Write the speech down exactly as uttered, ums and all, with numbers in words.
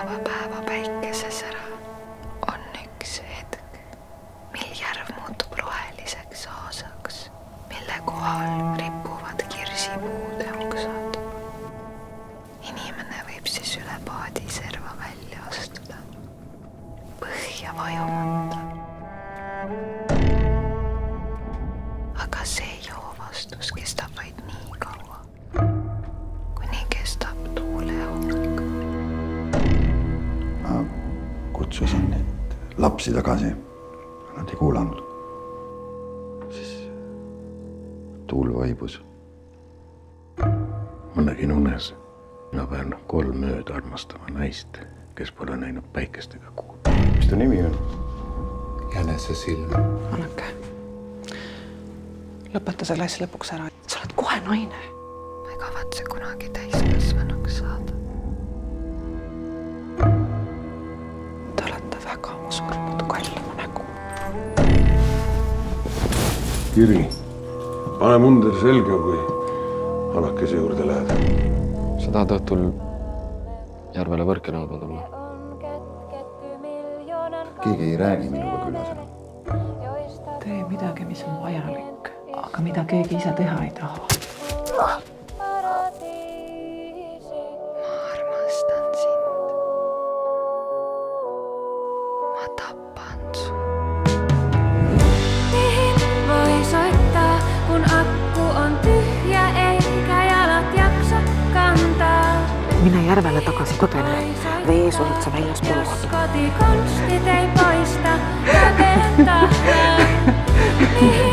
istuva päeva päikeses ära, on üks hetk, mil järv muutub roheliseks aasaks, mille kohal rippuvad kirsipuude oksad. Inimene võib siis üle paadiserva välja astuda, põhja vajumata. Aga see joovastus kestab vaid nii kaua, kuni kestab tuulehulk. Ma kutsusin neid lapsi tagasi, nad ei kuulanud. Siis tuul vaibus. Ma nägin unes. Ma pean kolm ööd armastama naist, kes pole näinud päikest ega kuud. Mis ta nimi on? Jänesesilm. Annake, lõpeta selle asja lõpuks ära. Sa oled kohe naine. Ma ei kavatse kunagi täiskasvanuks saada. Te olete väga uskumatu kallama nägu. Kiri, pane munder selga, kui Annakese juurde lähed. Sa tahad õhtul järvele võrke nõudma tulla? Keegi ei räägi minuga külas enam. Tee midagi, mis on vajalik, aga mida keegi ise teha ei taha. Ma armastan sind. Ma tapan su. Mihin voi soittaa, kun akku on tyhjä eikä jalat jaksa kantaa? Mine järvele tagasi kodene. Vee sulud sa väljas pulkodu. Kotikonstit ei poista rakentaa. Mihin